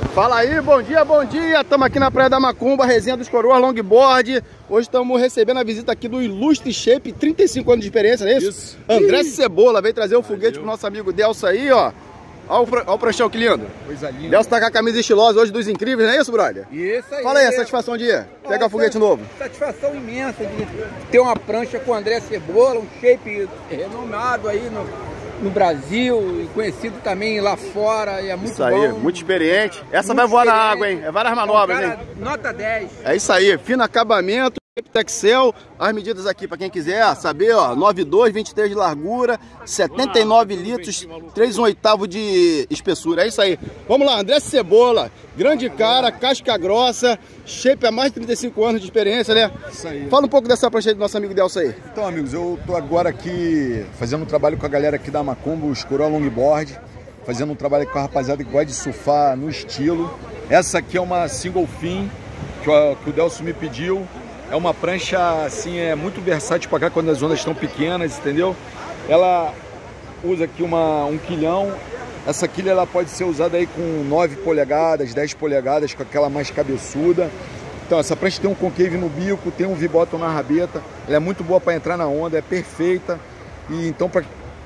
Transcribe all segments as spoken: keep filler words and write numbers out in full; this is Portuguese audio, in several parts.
Fala aí, bom dia, bom dia. Estamos aqui na Praia da Macumba, resenha dos Coroas Longboard. Hoje estamos recebendo a visita aqui do Ilustre Shape, trinta e cinco anos de experiência, não é isso? Isso. André Cebola veio trazer o foguete pro nosso amigo Delcio aí, ó. Olha o, olha o pranchão, que lindo. Coisa linda. Delcio tá com a camisa estilosa hoje dos incríveis, não é isso, brother? Isso aí. Fala aí, a satisfação de ir. Pegar o foguete novo. Satisfação imensa de ter uma prancha com o André Cebola, um shape renomado aí no, no Brasil e conhecido também lá fora. E é muito isso aí, bom. Muito experiente. Essa muito vai voar na água, hein? É várias manobras, um cara, hein? Nota dez. É isso aí, fino acabamento. Texel, as medidas aqui para quem quiser saber, ó, nove dois, vinte e três de largura, setenta e nove litros, três um oitavo de espessura, é isso aí. Vamos lá, André Cebola, grande cara, casca grossa, shape há mais de trinta e cinco anos de experiência, né? Isso aí. Fala um pouco dessa prancha do nosso amigo Delcio aí. Então, amigos, eu tô agora aqui fazendo um trabalho com a galera aqui da Macumba, os Coroas Longboard, fazendo um trabalho com a rapaziada que gosta de surfar no estilo. Essa aqui é uma single fin que o, que o Delcio me pediu. É uma prancha, assim, é muito versátil para cá quando as ondas estão pequenas, entendeu? Ela usa aqui uma, um quilhão. Essa quilha ela pode ser usada aí com nove polegadas, dez polegadas, com aquela mais cabeçuda. Então, essa prancha tem um concave no bico, tem um V-bottom na rabeta. Ela é muito boa para entrar na onda, é perfeita. E então, para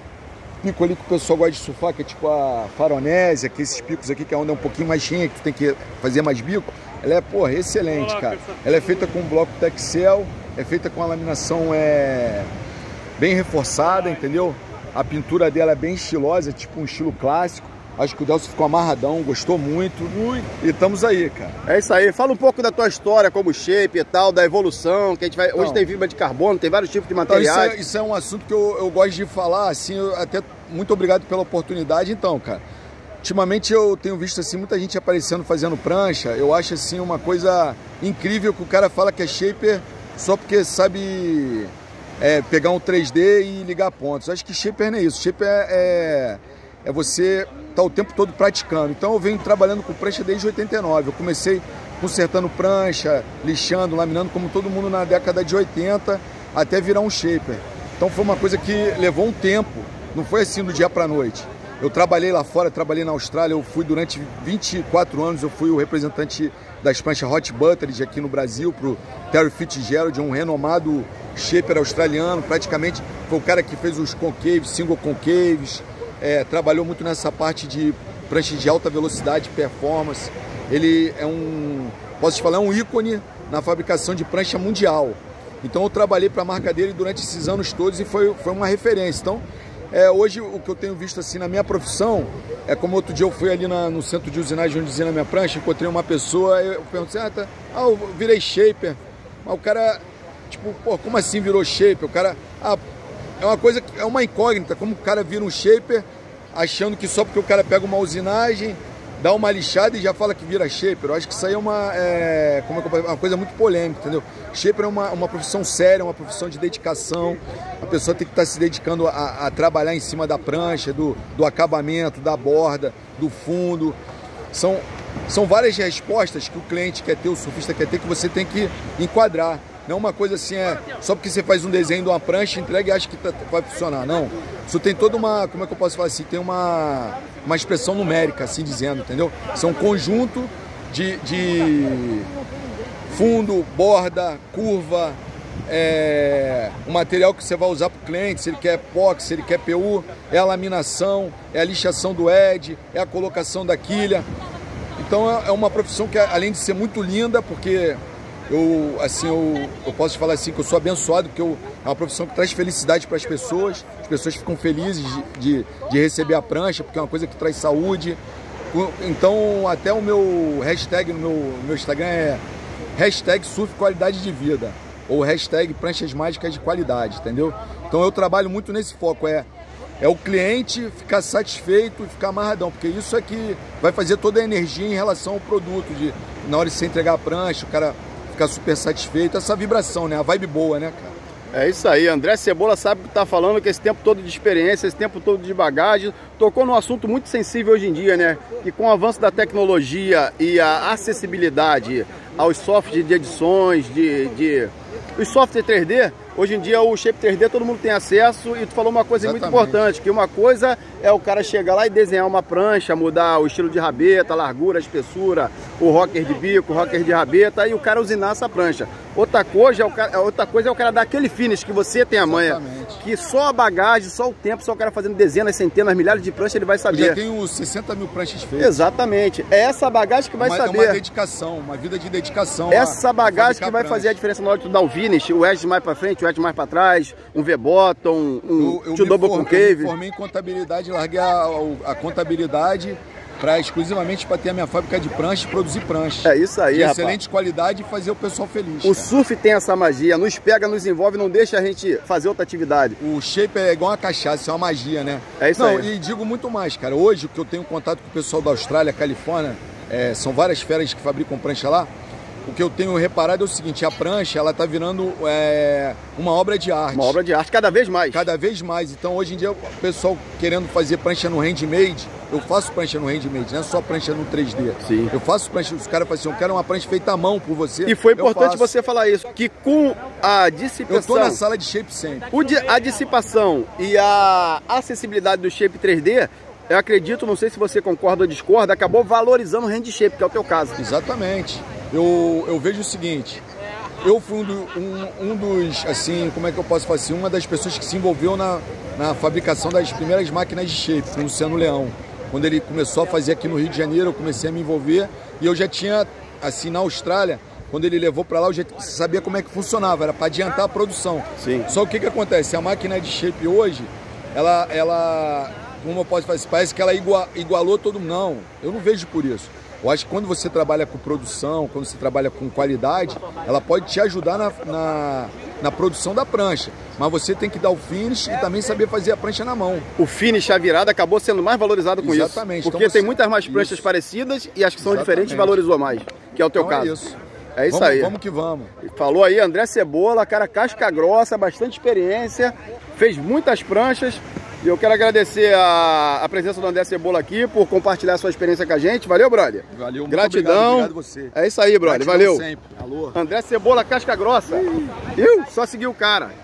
pico ali que o pessoal gosta de surfar, que é tipo a faronésia, que esses picos aqui, que a onda é um pouquinho mais cheia, que tu tem que fazer mais bico. Ela é, porra, excelente, cara. Ela é feita com bloco Texel, é feita com a laminação é, bem reforçada, entendeu? A pintura dela é bem estilosa, tipo um estilo clássico. Acho que o Delcio ficou amarradão, gostou muito. Muito. E estamos aí, cara. É isso aí. Fala um pouco da tua história como shape e tal, da evolução, que a gente vai... Não. Hoje tem fibra de carbono, tem vários tipos de materiais. Então, isso, é, isso é um assunto que eu, eu gosto de falar, assim, eu até muito obrigado pela oportunidade, então, cara. Ultimamente eu tenho visto assim muita gente aparecendo fazendo prancha. Eu acho assim uma coisa incrível que o cara fala que é shaper só porque sabe é, pegar um três D e ligar pontos. Eu acho que shaper não é isso. Shaper é, é, é você estar tá o tempo todo praticando. Então eu venho trabalhando com prancha desde oitenta e nove. Eu comecei consertando prancha, lixando, laminando como todo mundo na década de oitenta até virar um shaper. Então foi uma coisa que levou um tempo. Não foi assim do dia para a noite. Eu trabalhei lá fora, trabalhei na Austrália, eu fui durante vinte e quatro anos, eu fui o representante das pranchas Hot Buttered aqui no Brasil, para o Terry Fitzgerald, um renomado shaper australiano, praticamente foi o cara que fez os concaves, single concaves, é, trabalhou muito nessa parte de pranchas de alta velocidade, performance. Ele é um, posso te falar, é um ícone na fabricação de prancha mundial. Então eu trabalhei para a marca dele durante esses anos todos e foi, foi uma referência. Então, É, hoje o que eu tenho visto assim na minha profissão é como outro dia eu fui ali na, no centro de usinagem onde dizia na minha prancha, encontrei uma pessoa, eu perguntei, ah, tá, ah, eu virei shaper, mas o cara, tipo, pô, como assim virou shaper? O cara, ah, é uma coisa, é uma incógnita, como o cara vira um shaper achando que só porque o cara pega uma usinagem, dá uma lixada e já fala que vira shaper. Eu acho que isso aí é uma, é, como é que eu, uma coisa muito polêmica, entendeu? Shaper é uma, uma profissão séria, uma profissão de dedicação. A pessoa tem que estar se dedicando a, a trabalhar em cima da prancha, do, do acabamento, da borda, do fundo. São, são várias respostas que o cliente quer ter, o surfista quer ter, que você tem que enquadrar. Não é uma coisa assim, é só porque você faz um desenho de uma prancha, entrega e acha que tá, vai funcionar. Não. Isso tem toda uma, como é que eu posso falar assim, tem uma, uma expressão numérica, assim dizendo, entendeu? São um conjunto de, de fundo, borda, curva, é, o material que você vai usar para o cliente, se ele quer epoxy, se ele quer P U, é a laminação, é a lixação do edge, é a colocação da quilha. Então é uma profissão que, além de ser muito linda, porque eu, assim, eu, eu posso falar assim que eu sou abençoado, porque eu, é uma profissão que traz felicidade para as pessoas, as pessoas ficam felizes de, de, de receber a prancha, porque é uma coisa que traz saúde. Então até o meu hashtag no meu, no meu Instagram é hashtag surf qualidade de vida, ou hashtag pranchas mágicas de qualidade, entendeu? Então eu trabalho muito nesse foco, é, é o cliente ficar satisfeito e ficar amarradão, porque isso é que vai fazer toda a energia em relação ao produto, de, na hora de você entregar a prancha, o cara ficar super satisfeito, essa vibração, né? A vibe boa, né, cara? É isso aí, André Cebola sabe o que tá falando, que esse tempo todo de experiência, esse tempo todo de bagagem, tocou num assunto muito sensível hoje em dia, né? E com o avanço da tecnologia e a acessibilidade aos softwares de edições, de, de Os software três D, hoje em dia o Shape três D todo mundo tem acesso, e tu falou uma coisa Exatamente. muito importante, que uma coisa é o cara chegar lá e desenhar uma prancha, mudar o estilo de rabeta, a largura, a espessura, o rocker de bico, o rocker de rabeta, e o cara usinar essa prancha. Outra coisa é o cara, outra coisa é o cara dar aquele finish que você tem a manha, Exatamente. que só a bagagem, só o tempo, só o cara fazendo dezenas, centenas, milhares de pranchas, ele vai saber. Eu já tenho sessenta mil pranchas feitas. Exatamente. É essa bagagem que vai uma, saber. É uma dedicação, uma vida de dedicação. Essa a, bagagem a que vai prancha. fazer a diferença na hora de tu dar o finish, o edge mais pra frente, o edge mais pra trás, um V-bottom, um eu, eu two double concave. Eu me formei em contabilidade, larguei a, a, a contabilidade para exclusivamente para ter a minha fábrica de prancha e produzir prancha. É isso aí, de rapaz. excelente qualidade e fazer o pessoal feliz. O cara. surf tem essa magia, nos pega, nos envolve, não deixa a gente fazer outra atividade. O shape é igual uma cachaça, é uma magia, né? É isso não, aí. E digo muito mais, cara. Hoje, o que eu tenho contato com o pessoal da Austrália, Califórnia, é, são várias feras que fabricam prancha lá. O que eu tenho reparado é o seguinte, a prancha, ela tá virando é, uma obra de arte. Uma obra de arte, cada vez mais. Cada vez mais. Então, hoje em dia, o pessoal querendo fazer prancha no handmade, eu faço prancha no handmade, não é só prancha no três D. Sim. Eu faço prancha, os caras falam assim, eu quero uma prancha feita à mão por você. E foi importante você falar isso, que com a dissipação... Eu tô na sala de shape sempre. O di a dissipação e a acessibilidade do shape três D, eu acredito, não sei se você concorda ou discorda, acabou valorizando o hand shape, que é o teu caso. Exatamente. Eu, eu vejo o seguinte, eu fui um, do, um, um dos, assim, como é que eu posso falar assim, uma das pessoas que se envolveu na, na fabricação das primeiras máquinas de shape, com o Luciano Leão. Quando ele começou a fazer aqui no Rio de Janeiro, eu comecei a me envolver e eu já tinha, assim, na Austrália, quando ele levou para lá, eu já sabia como é que funcionava, era para adiantar a produção. Sim. Só o que que acontece, a máquina de shape hoje, ela, ela como eu posso falar, parece que ela igua, igualou todo mundo. Não, eu não vejo por isso. Eu acho que quando você trabalha com produção, quando você trabalha com qualidade, ela pode te ajudar na, na, na produção da prancha. Mas você tem que dar o finish e também saber fazer a prancha na mão. O finish, a virada, acabou sendo mais valorizado com Exatamente. isso. Exatamente. Porque então você... tem muitas mais pranchas isso. parecidas e as que são Exatamente. diferentes valorizou mais, que é o teu então caso. É isso. É isso vamos, aí. Vamos que vamos. Falou aí, André Cebola, cara casca grossa, bastante experiência, fez muitas pranchas. E eu quero agradecer a, a presença do André Cebola aqui por compartilhar sua experiência com a gente. Valeu, brother? Valeu, muito Gratidão. obrigado, obrigado você. É isso aí, brother. Gratidão Valeu. sempre. Alô. André Cebola, casca grossa. Viu? Só seguir o cara.